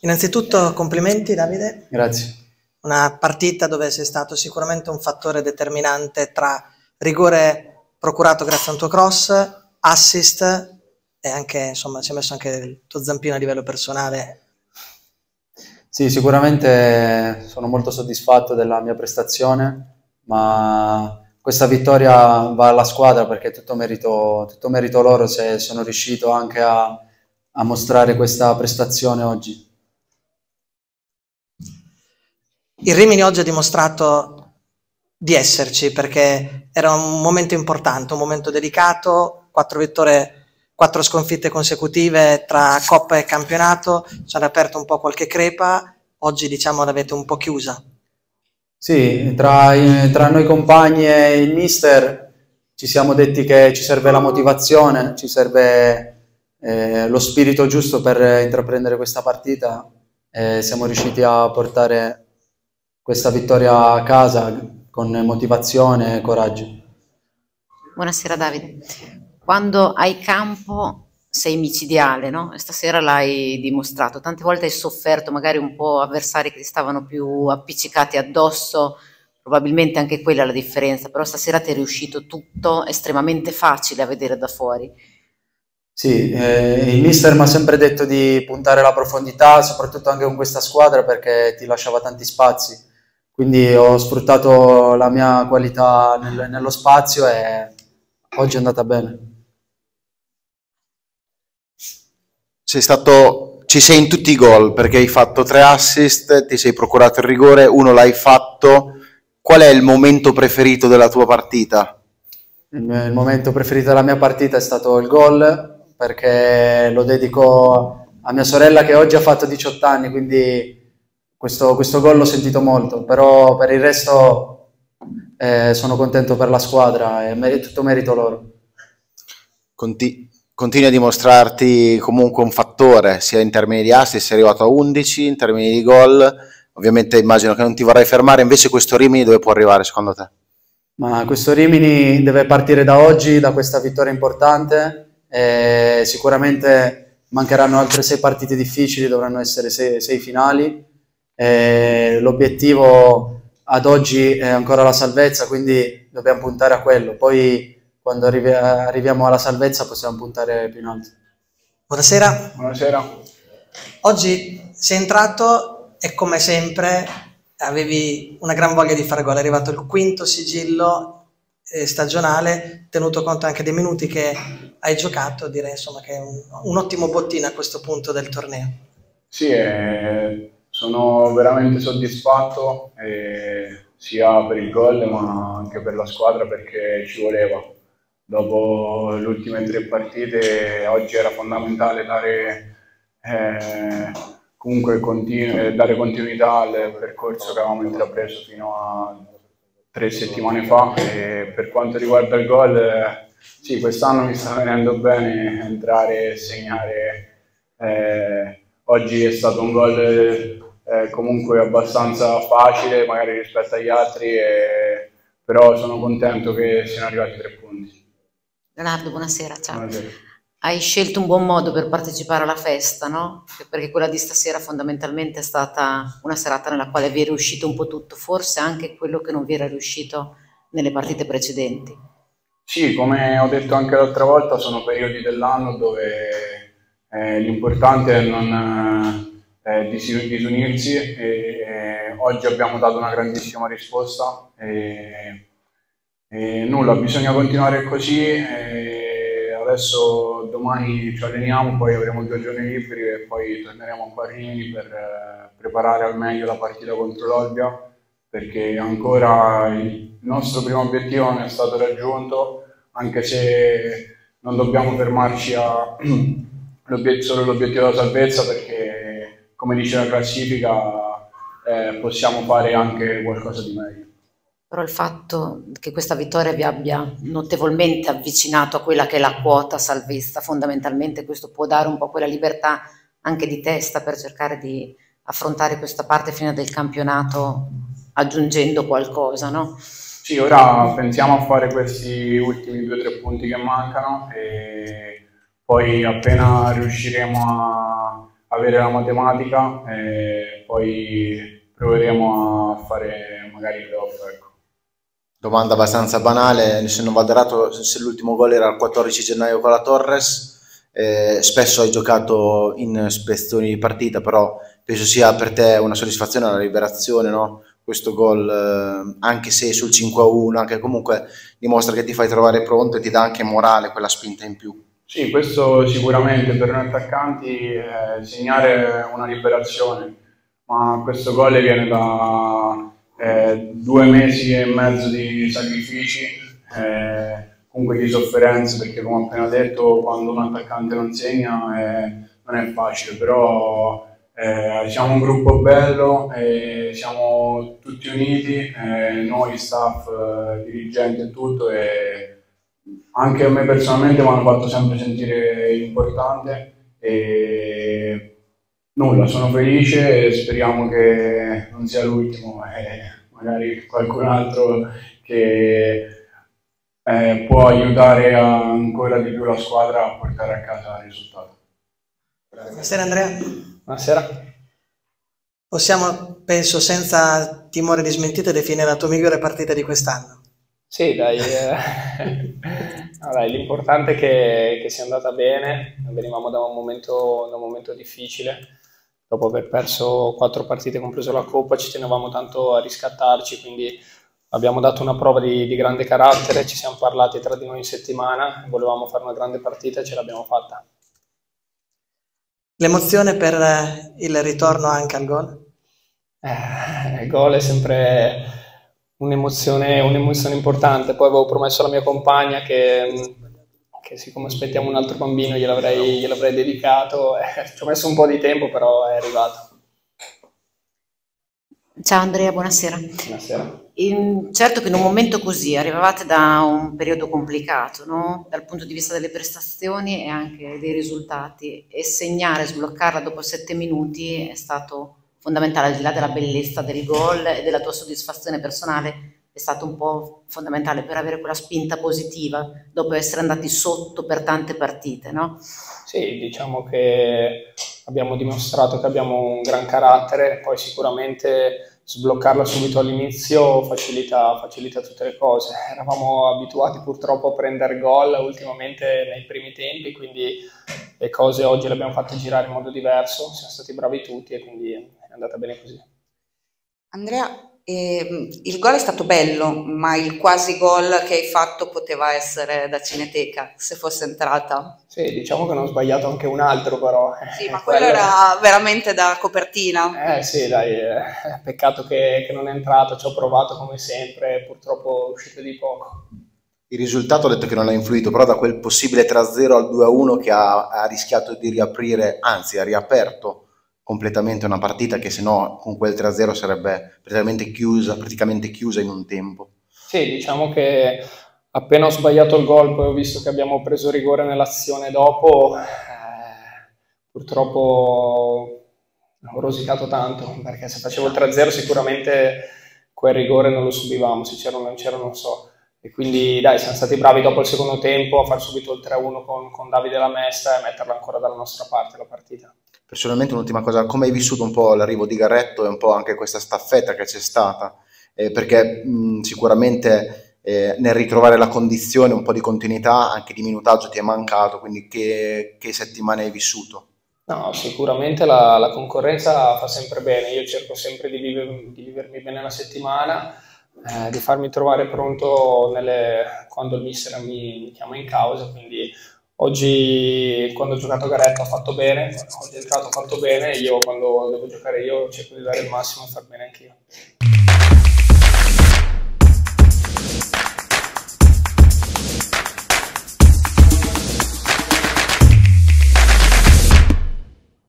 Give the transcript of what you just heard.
Innanzitutto complimenti Davide. Grazie. Una partita dove sei stato sicuramente un fattore determinante tra rigore procurato grazie a un tuo cross, assist e anche, insomma, ci hai messo anche il tuo zampino a livello personale. Sì, sicuramente sono molto soddisfatto della mia prestazione, ma questa vittoria va alla squadra perché è tutto merito loro se sono riuscito anche a mostrare questa prestazione oggi. Il Rimini oggi ha dimostrato di esserci perché era un momento importante, un momento delicato, 4 vittorie, 4 sconfitte consecutive tra Coppa e campionato, ci hanno aperto un po' qualche crepa, oggi diciamo l'avete un po' chiusa. Sì, tra noi compagni e il mister ci siamo detti che ci serve la motivazione, ci serve lo spirito giusto per intraprendere questa partita e siamo riusciti a portare questa vittoria a casa con motivazione e coraggio. Buonasera Davide, quando hai campo sei micidiale, no? Stasera l'hai dimostrato, tante volte hai sofferto magari un po' avversari che ti stavano più appiccicati addosso, probabilmente anche quella è la differenza, però stasera ti è riuscito tutto estremamente facile a vedere da fuori. Sì, il mister mi ha sempre detto di puntare alla profondità, soprattutto anche con questa squadra perché ti lasciava tanti spazi, quindi ho sfruttato la mia qualità nello spazio e oggi è andata bene. Ci sei in tutti i gol perché hai fatto 3 assist, ti sei procurato il rigore, uno l'hai fatto. Qual è il momento preferito della tua partita? Il momento preferito della mia partita è stato il gol perché lo dedico a mia sorella che oggi ha fatto 18 anni, quindi questo gol l'ho sentito molto, però per il resto sono contento per la squadra e è tutto merito loro. Continui a dimostrarti comunque un fattore, sia in termini di assist, sei arrivato a 11, in termini di gol, ovviamente immagino che non ti vorrai fermare, invece questo Rimini dove può arrivare secondo te? Ma questo Rimini deve partire da oggi, da questa vittoria importante, e sicuramente mancheranno altre 6 partite difficili, dovranno essere 6 finali, l'obiettivo ad oggi è ancora la salvezza, quindi dobbiamo puntare a quello, poi quando arriviamo alla salvezza possiamo puntare più in alto. Buonasera. Buonasera. Oggi sei entrato e come sempre avevi una gran voglia di fare gol, è arrivato il 5º sigillo stagionale, tenuto conto anche dei minuti che hai giocato, direi insomma che è un ottimo bottino a questo punto del torneo. Sì, sono veramente soddisfatto sia per il gol ma anche per la squadra perché ci voleva. Dopo le ultime 3 partite oggi era fondamentale dare dare continuità al percorso che avevamo intrapreso fino a 3 settimane fa. E per quanto riguarda il gol, sì, quest'anno mi sta venendo bene entrare e segnare. Oggi è stato un gol comunque abbastanza facile magari rispetto agli altri, però sono contento che siano arrivati 3 punti. Leonardo, buonasera, ciao. Buonasera. Hai scelto un buon modo per partecipare alla festa, no? Perché quella di stasera fondamentalmente è stata una serata nella quale vi è riuscito un po' tutto, forse anche quello che non vi era riuscito nelle partite precedenti. Sì, come ho detto anche l'altra volta, sono periodi dell'anno dove l'importante è non disunirsi e oggi abbiamo dato una grandissima risposta e nulla, bisogna continuare così. Adesso domani ci alleniamo, poi avremo 2 giorni liberi e poi torneremo a Rimini per preparare al meglio la partita contro l'Olbia, perché ancora il nostro primo obiettivo non è stato raggiunto, anche se non dobbiamo fermarci a solo l'obiettivo della salvezza, perché come dice la classifica possiamo fare anche qualcosa di meglio. Però il fatto che questa vittoria vi abbia notevolmente avvicinato a quella che è la quota salvezza, fondamentalmente questo può dare un po' quella libertà anche di testa per cercare di affrontare questa parte finale del campionato aggiungendo qualcosa, no? Sì, ora pensiamo a fare questi ultimi 2 o 3 punti che mancano e poi appena riusciremo a avere la matematica e poi proveremo a fare magari i playoff, ecco. Domanda abbastanza banale, se non vado errato, se l'ultimo gol era il 14 gennaio con la Torres, spesso hai giocato in spezzoni di partita, però penso sia per te una soddisfazione, una liberazione, no? Questo gol, anche se sul 5-1, anche comunque dimostra che ti fai trovare pronto e ti dà anche morale, quella spinta in più. Sì, questo sicuramente per noi attaccanti segnare una liberazione, ma questo gol viene da 2 mesi e mezzo di sacrifici, comunque di sofferenze, perché come ho appena detto, quando un attaccante non segna non è facile, però siamo un gruppo bello, siamo tutti uniti, noi staff, dirigenti e tutto, e anche a me personalmente mi hanno fatto sempre sentire importante e nulla, sono felice e speriamo che non sia l'ultimo e magari qualcun altro che può aiutare ancora di più la squadra a portare a casa il risultato. Buonasera Andrea. Buonasera. Possiamo, penso senza timore di smentita, definire la tua migliore partita di quest'anno? Sì, dai, l'importante è che sia andata bene. Venivamo da un momento difficile, dopo aver perso 4 partite compreso la Coppa, ci tenevamo tanto a riscattarci, quindi abbiamo dato una prova di grande carattere, ci siamo parlati tra di noi in settimana, volevamo fare una grande partita e ce l'abbiamo fatta. L'emozione per il ritorno anche al gol? Il gol è sempre un'emozione importante. Poi avevo promesso alla mia compagna che siccome aspettiamo un altro bambino gliel'avrei dedicato. Ci ho messo un po' di tempo, però è arrivato. Ciao Andrea, buonasera. Buonasera. Certo che in un momento così arrivavate da un periodo complicato, no? Dal punto di vista delle prestazioni e anche dei risultati, e segnare, sbloccarla dopo 7 minuti è stato fondamentale, al di là della bellezza del gol e della tua soddisfazione personale, è stato un po' fondamentale per avere quella spinta positiva dopo essere andati sotto per tante partite, no? Sì, diciamo che abbiamo dimostrato che abbiamo un gran carattere, poi sicuramente sbloccarla subito all'inizio facilita tutte le cose. Eravamo abituati purtroppo a prendere gol ultimamente nei primi tempi, quindi le cose oggi le abbiamo fatte girare in modo diverso, siamo stati bravi tutti e quindi è andata bene così. Andrea, il gol è stato bello, ma il quasi gol che hai fatto poteva essere da Cineteca, se fosse entrata. Sì, diciamo che non ho sbagliato anche un altro, però. Sì, ma quello era veramente da copertina. Sì, dai, peccato che non è entrato, ci ho provato come sempre, purtroppo è uscito di poco. Il risultato ha detto che non ha influito, però da quel possibile 3-0 al 2-1 che ha rischiato di riaprire, anzi ha riaperto completamente una partita che se no con quel 3-0 sarebbe praticamente chiusa in un tempo. Sì, diciamo che appena ho sbagliato il gol, poi ho visto che abbiamo preso rigore nell'azione dopo, purtroppo ho rosicato tanto, perché se facevo il 3-0 sicuramente quel rigore non lo subivamo, se c'era o non c'era non so. E quindi dai, siamo stati bravi dopo il secondo tempo a far subito il 3-1 con Davide Lamesta e metterla ancora dalla nostra parte la partita. Personalmente un'ultima cosa, come hai vissuto un po' l'arrivo di Garretto e un po' anche questa staffetta che c'è stata? Perché sicuramente nel ritrovare la condizione, un po' di continuità, anche di minutaggio ti è mancato, quindi che settimane hai vissuto? No, sicuramente la concorrenza fa sempre bene, io cerco sempre di vivermi bene la settimana, di farmi trovare pronto quando il mister mi chiama in causa, quindi oggi quando ho giocato a Garretto ha fatto bene, oggi è entrato ha fatto bene, io quando devo giocare io cerco di dare il massimo e far bene anch'io.